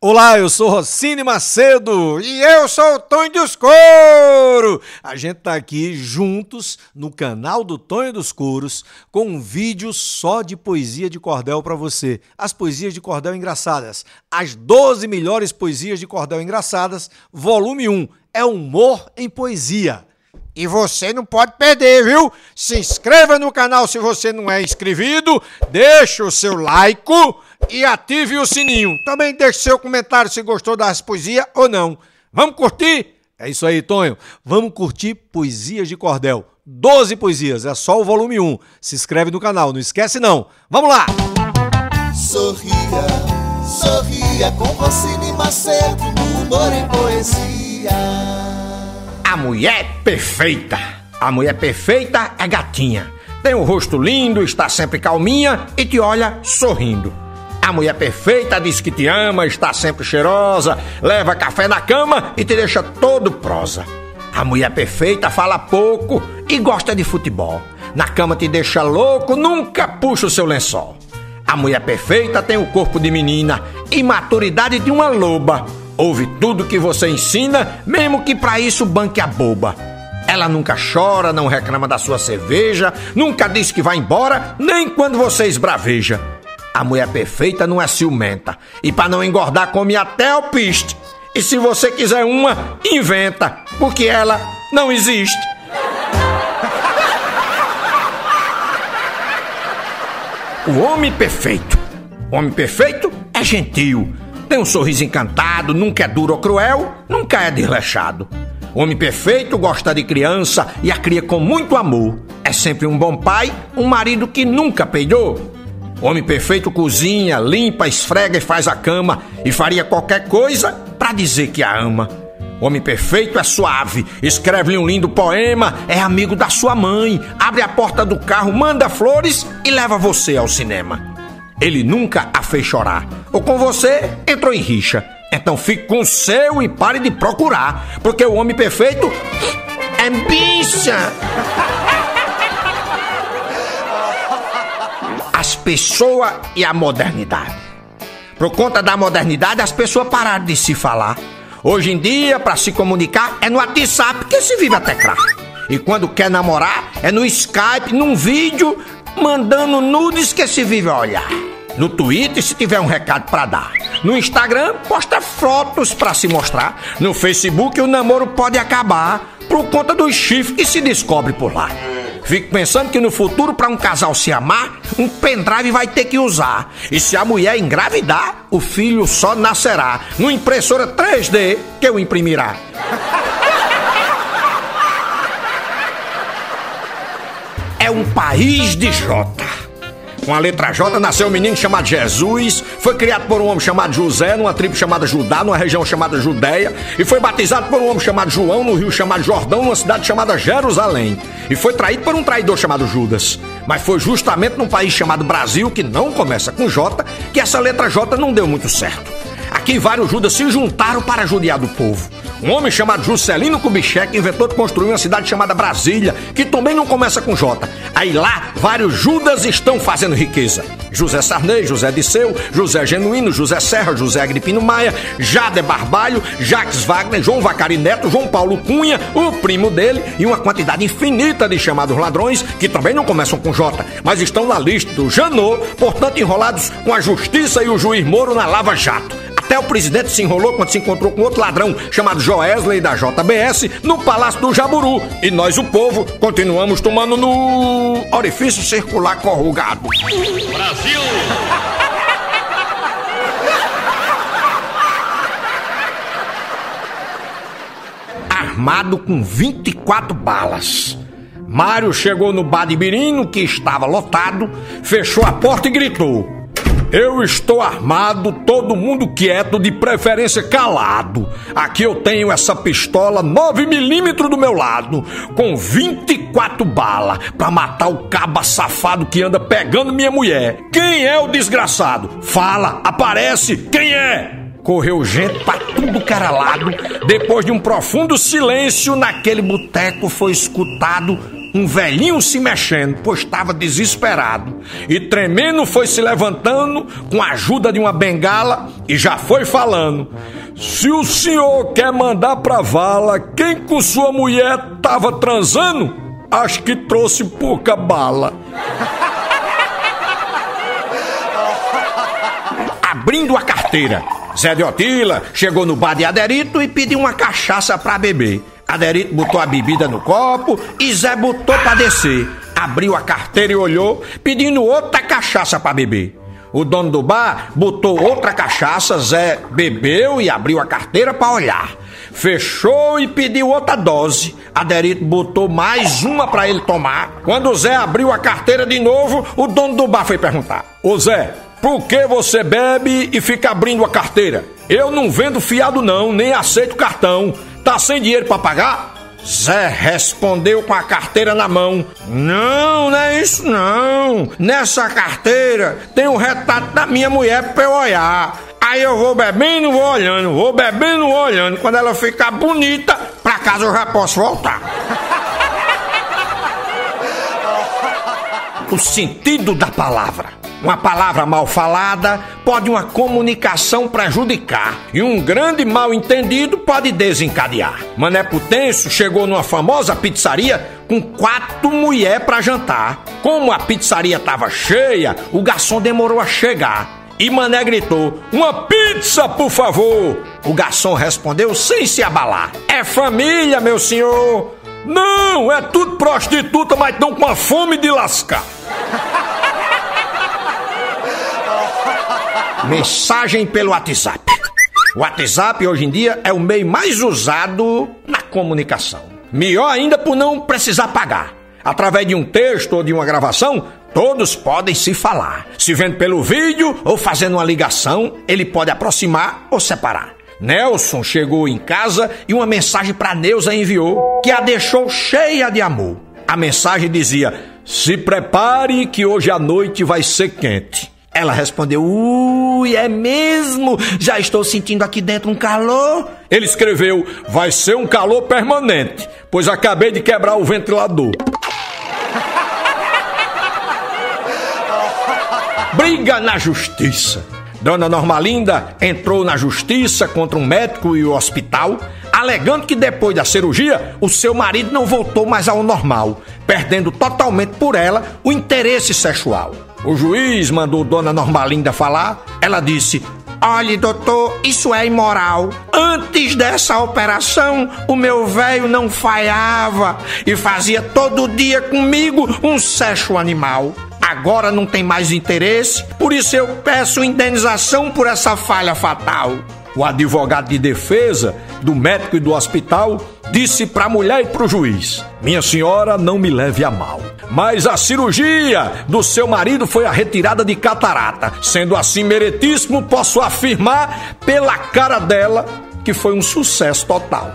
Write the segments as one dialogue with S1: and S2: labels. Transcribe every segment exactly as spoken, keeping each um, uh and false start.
S1: Olá, eu sou Rossini Macedo e eu sou o Tonho dos Coros. A gente tá aqui juntos no canal do Tonho dos Coros com um vídeo só de poesia de cordel pra você. As poesias de cordel engraçadas. As doze melhores poesias de cordel engraçadas, volume um. É humor em poesia. E você não pode perder, viu? Se inscreva no canal se você não é inscrito, deixa o seu like e ative o sininho. Também deixe seu comentário se gostou das poesias ou não. Vamos curtir? É isso aí, Tonho. Vamos curtir poesias de cordel. doze poesias, é só o volume um. Se inscreve no canal, não esquece não. Vamos lá!
S2: Sorria, sorria com Rossini Macedo no humor em poesia.
S3: A mulher perfeita. A mulher perfeita é gatinha. Tem um rosto lindo, está sempre calminha e te olha sorrindo. A mulher perfeita diz que te ama, está sempre cheirosa, leva café na cama e te deixa todo prosa. A mulher perfeita fala pouco e gosta de futebol. Na cama te deixa louco, nunca puxa o seu lençol. A mulher perfeita tem o corpo de menina e maturidade de uma loba. Ouve tudo que você ensina, mesmo que pra isso banque a boba. Ela nunca chora, não reclama da sua cerveja, nunca diz que vai embora, nem quando você esbraveja. A mulher perfeita não é ciumenta, e pra não engordar come até alpiste. E se você quiser uma, inventa, porque ela não existe. O homem perfeito. O homem perfeito é gentil. Tem um sorriso encantado, nunca é duro ou cruel, nunca é desleixado. O homem perfeito gosta de criança e a cria com muito amor. É sempre um bom pai, um marido que nunca peidou. O homem perfeito cozinha, limpa, esfrega e faz a cama e faria qualquer coisa pra dizer que a ama. O homem perfeito é suave, escreve-lhe um lindo poema, é amigo da sua mãe, abre a porta do carro, manda flores e leva você ao cinema. Ele nunca a fez chorar, ou com você entrou em rixa. Então fique com o seu e pare de procurar, porque o homem perfeito é bicha. As pessoas e a modernidade. Por conta da modernidade, as pessoas pararam de se falar. Hoje em dia, para se comunicar, é no WhatsApp que se vive até craque. E quando quer namorar, é no Skype, num vídeo, mandando nudes que se vive a olhar. No Twitter, se tiver um recado pra dar. No Instagram, posta fotos pra se mostrar. No Facebook, o namoro pode acabar por conta dos chifres que se descobre por lá. Fico pensando que no futuro, pra um casal se amar, um pendrive vai ter que usar. E se a mulher engravidar, o filho só nascerá no impressora três D que eu imprimirá. É um país de Jota. Com a letra J nasceu um menino chamado Jesus, foi criado por um homem chamado José, numa tribo chamada Judá, numa região chamada Judéia, e foi batizado por um homem chamado João, no rio chamado Jordão, numa cidade chamada Jerusalém, e foi traído por um traidor chamado Judas. Mas foi justamente num país chamado Brasil, que não começa com J, que essa letra J não deu muito certo. Aqui vários Judas se juntaram para judiar do povo. Um homem chamado Juscelino Kubitschek inventou de construir uma cidade chamada Brasília, que também não começa com J. Aí lá, vários Judas estão fazendo riqueza. José Sarney, José Disseu, José Genuíno, José Serra, José Agripino Maia, Jader Barbalho, Jacques Wagner, João Vacari Neto, João Paulo Cunha, o primo dele e uma quantidade infinita de chamados ladrões, que também não começam com J, mas estão na lista do Janot, portanto enrolados com a justiça e o juiz Moro na Lava Jato. Até o presidente se enrolou quando se encontrou com outro ladrão chamado Joesley da J B S no Palácio do Jaburu. E nós, o povo, continuamos tomando no orifício circular corrugado.
S4: Brasil!
S3: Armado com vinte e quatro balas. Mário chegou no bar de Birino, que estava lotado, fechou a porta e gritou: eu estou armado, todo mundo quieto, de preferência calado. Aqui eu tenho essa pistola nove milímetros do meu lado, com vinte e quatro balas, pra matar o caba safado que anda pegando minha mulher. Quem é o desgraçado? Fala, aparece, quem é? Correu gente pra tudo que era lado. Depois de um profundo silêncio, naquele boteco foi escutado um velhinho se mexendo, pois estava desesperado. E tremendo foi se levantando com a ajuda de uma bengala e já foi falando: se o senhor quer mandar pra vala quem com sua mulher tava transando, acho que trouxe pouca bala. Abrindo a carteira, Zé de Otila chegou no bar de Aderito e pediu uma cachaça pra beber. Aderito botou a bebida no copo e Zé botou pra descer. Abriu a carteira e olhou, pedindo outra cachaça pra beber. O dono do bar botou outra cachaça, Zé bebeu e abriu a carteira pra olhar. Fechou e pediu outra dose. Aderito botou mais uma pra ele tomar. Quando o Zé abriu a carteira de novo, o dono do bar foi perguntar: ô Zé, por que você bebe e fica abrindo a carteira? Eu não vendo fiado não, nem aceito cartão. Tá sem dinheiro pra pagar? Zé respondeu com a carteira na mão: não, não é isso não. Nessa carteira tem o retrato da minha mulher pra eu olhar. Aí eu vou bebendo, vou olhando, vou bebendo, vou olhando. Quando ela ficar bonita, pra casa eu já posso voltar. O sentido da palavra. Uma palavra mal falada pode uma comunicação prejudicar e um grande mal entendido pode desencadear. Mané Putenso chegou numa famosa pizzaria com quatro mulheres para jantar. Como a pizzaria estava cheia, o garçom demorou a chegar. E Mané gritou: uma pizza, por favor! O garçom respondeu sem se abalar: é família, meu senhor! Não, é tudo prostituta, mas estão com a fome de lascar. Mensagem pelo WhatsApp. O WhatsApp hoje em dia é o meio mais usado na comunicação. Melhor ainda por não precisar pagar. Através de um texto ou de uma gravação, todos podem se falar. Se vendo pelo vídeo ou fazendo uma ligação, ele pode aproximar ou separar. Nelson chegou em casa e uma mensagem para Neuza enviou, que a deixou cheia de amor. A mensagem dizia: se prepare que hoje à noite vai ser quente. Ela respondeu: ui, é mesmo? Já estou sentindo aqui dentro um calor. Ele escreveu: vai ser um calor permanente, pois acabei de quebrar o ventilador. Briga na justiça. Dona Normalinda entrou na justiça contra um médico e o hospital, alegando que depois da cirurgia, o seu marido não voltou mais ao normal, perdendo totalmente por ela o interesse sexual. O juiz mandou Dona Normalinda falar. Ela disse: olhe, doutor, isso é imoral. Antes dessa operação, o meu velho não falhava e fazia todo dia comigo um sexo animal. Agora não tem mais interesse, por isso eu peço indenização por essa falha fatal. O advogado de defesa do médico e do hospital disse para a mulher e para o juiz: minha senhora, não me leve a mal, mas a cirurgia do seu marido foi a retirada de catarata. Sendo assim meritíssimo, posso afirmar pela cara dela que foi um sucesso total.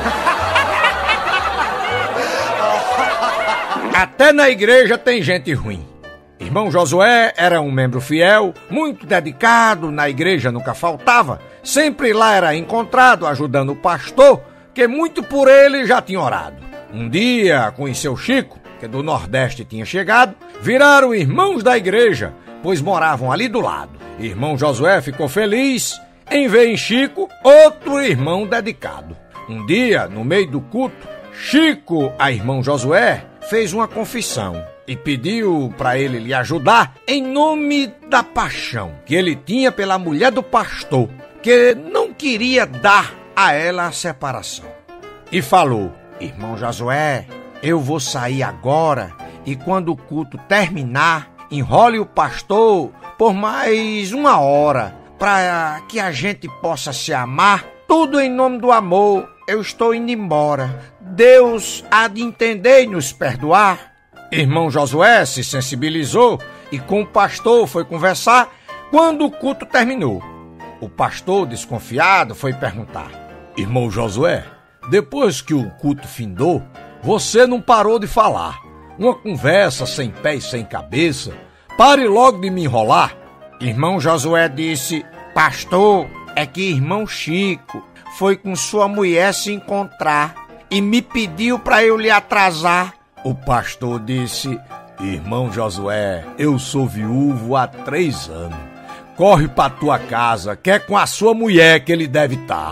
S3: Até na igreja tem gente ruim. Irmão Josué era um membro fiel, muito dedicado, na igreja nunca faltava. Sempre lá era encontrado ajudando o pastor, que muito por ele já tinha orado. Um dia conheceu Chico, que do Nordeste tinha chegado, viraram irmãos da igreja, pois moravam ali do lado. Irmão Josué ficou feliz em ver em Chico outro irmão dedicado. Um dia, no meio do culto, Chico, a irmão Josué, fez uma confissão e pediu para ele lhe ajudar em nome da paixão que ele tinha pela mulher do pastor, que não queria dar a ela a separação. E falou: irmão Josué, eu vou sair agora e quando o culto terminar, enrole o pastor por mais uma hora para que a gente possa se amar. Tudo em nome do amor. Eu estou indo embora. Deus há de entender e nos perdoar. Irmão Josué se sensibilizou e com o pastor foi conversar quando o culto terminou. O pastor, desconfiado, foi perguntar: irmão Josué, depois que o culto findou, você não parou de falar. Uma conversa sem pé e sem cabeça. Pare logo de me enrolar. Irmão Josué disse: pastor, é que irmão Chico foi com sua mulher se encontrar e me pediu para eu lhe atrasar. O pastor disse: irmão Josué, eu sou viúvo há três anos. Corre pra tua casa, que é com a sua mulher que ele deve estar.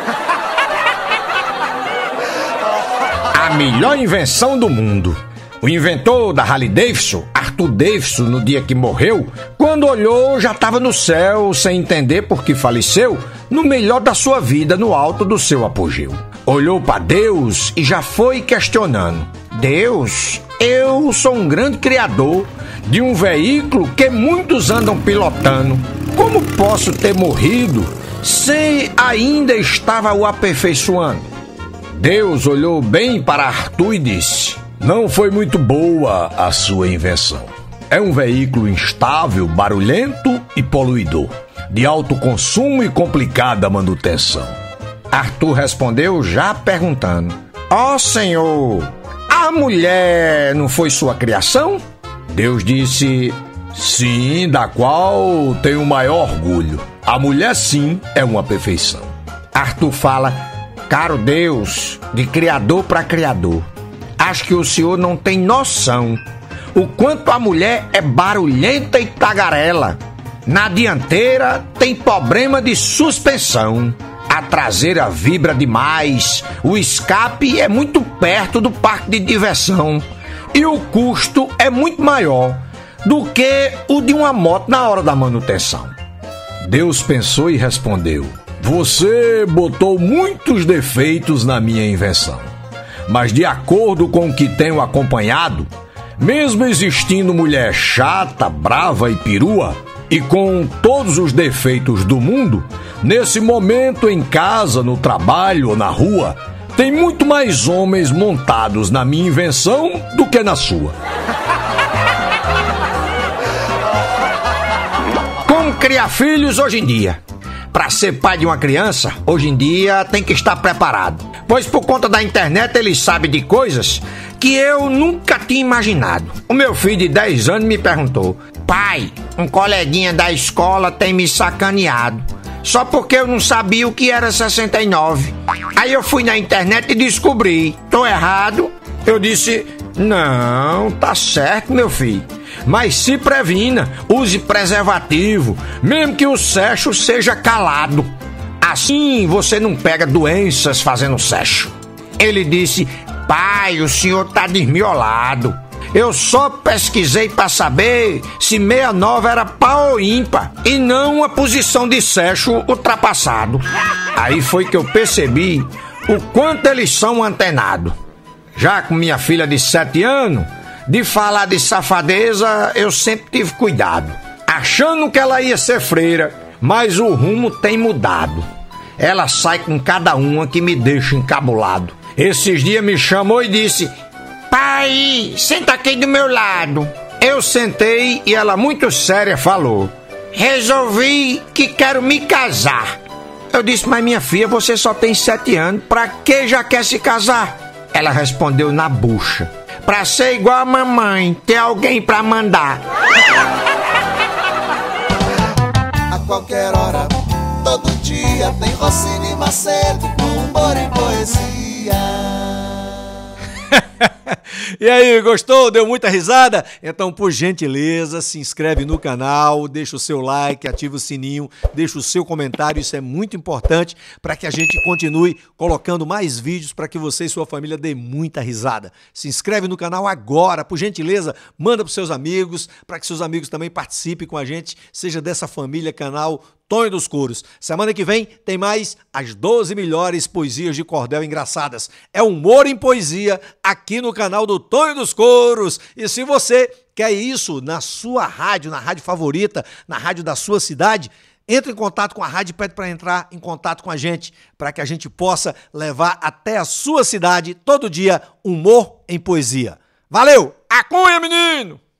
S3: A melhor invenção do mundo. O inventor da Harley Davidson, Arthur Davidson, no dia que morreu, quando olhou já estava no céu, sem entender por que faleceu, no melhor da sua vida, no alto do seu apogeu. Olhou para Deus e já foi questionando: Deus, eu sou um grande criador de um veículo que muitos andam pilotando. Como posso ter morrido se ainda estava o aperfeiçoando? Deus olhou bem para Arthur e disse: não foi muito boa a sua invenção. É um veículo instável, barulhento e poluidor, de alto consumo e complicada manutenção. Arthur respondeu já perguntando: ó Senhor, a mulher não foi sua criação? Deus disse: sim, da qual tenho o maior orgulho. A mulher sim é uma perfeição. Arthur fala: caro Deus, de criador para criador, acho que o senhor não tem noção o quanto a mulher é barulhenta e tagarela. Na dianteira tem problema de suspensão, a traseira vibra demais, o escape é muito perto do parque de diversão e o custo é muito maior do que o de uma moto na hora da manutenção. Deus pensou e respondeu: você botou muitos defeitos na minha invenção, mas de acordo com o que tenho acompanhado, mesmo existindo mulher chata, brava e perua, e com todos os defeitos do mundo, nesse momento em casa, no trabalho ou na rua, tem muito mais homens montados na minha invenção do que na sua. Como criar filhos hoje em dia? Para ser pai de uma criança, hoje em dia tem que estar preparado, pois por conta da internet ele sabe de coisas que eu nunca tinha imaginado. O meu filho de dez anos me perguntou: pai, um coleguinha da escola tem me sacaneado, só porque eu não sabia o que era sessenta e nove. Aí eu fui na internet e descobri. Tô errado? Eu disse: não, tá certo, meu filho. Mas se previna, use preservativo, mesmo que o sexo seja calado. Assim você não pega doenças fazendo sexo. Ele disse: pai, o senhor tá desmiolado. Eu só pesquisei para saber se sessenta e nove era par ou ímpar e não uma posição de sexo ultrapassado. Aí foi que eu percebi o quanto eles são antenados. Já com minha filha de sete anos, de falar de safadeza, eu sempre tive cuidado, achando que ela ia ser freira, mas o rumo tem mudado. Ela sai com cada uma que me deixa encabulado. Esses dias me chamou e disse: pai, senta aqui do meu lado. Eu sentei e ela, muito séria, falou: resolvi que quero me casar. Eu disse: mas minha filha, você só tem sete anos, pra que já quer se casar? Ela respondeu na bucha: pra ser igual a mamãe, ter alguém pra mandar.
S2: A qualquer hora, todo dia, tem Rossini Macedo com humor e poesia.
S1: E aí, gostou? Deu muita risada? Então, por gentileza, se inscreve no canal, deixa o seu like, ativa o sininho, deixa o seu comentário, isso é muito importante para que a gente continue colocando mais vídeos para que você e sua família dê muita risada. Se inscreve no canal agora, por gentileza, manda para os seus amigos, para que seus amigos também participem com a gente, seja dessa família canal Tonho dos Couros. Semana que vem tem mais as doze melhores poesias de cordel engraçadas. É humor em poesia aqui no canal do Tonho dos Couros. E se você quer isso na sua rádio, na rádio favorita, na rádio da sua cidade, entre em contato com a rádio e pede para entrar em contato com a gente, para que a gente possa levar até a sua cidade todo dia humor em poesia. Valeu! Acunha, menino!